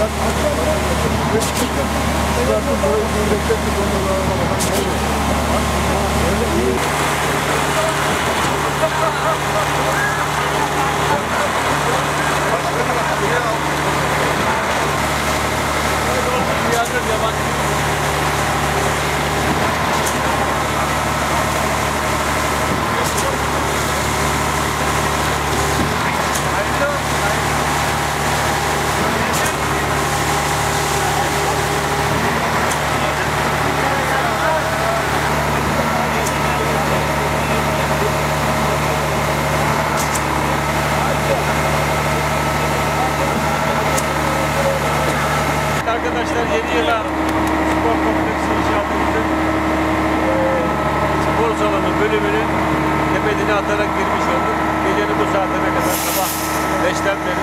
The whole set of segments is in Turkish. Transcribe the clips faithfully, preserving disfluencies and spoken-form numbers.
Arkadaşlar yeni yıla spor kompleksi inşaatımızın e, spor salonu bölümünü temelini atarak girmiş olduk. Gecenin bu saatine kadar sabah beşten beri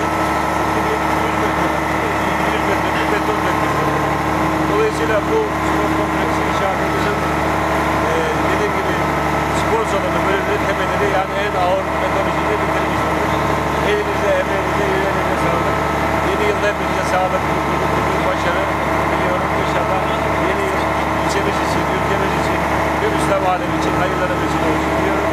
yüz metre bir beton döküldü. Dolayısıyla bu spor kompleksi inşaatımızın e, dediğim gibi spor salonu bölümünün temelini yani en ağır beton işini bitirmiş olduk. Elinize, emeğinize, yüreğinize sağlık. Yeni yılda hepinize sağlık, mutluluk, başarı diliyorum. İnşallah yeni yıl ilçemiz için, ülkemiz için, tüm İslam alemi için hayırlarımız için olsun diyorum.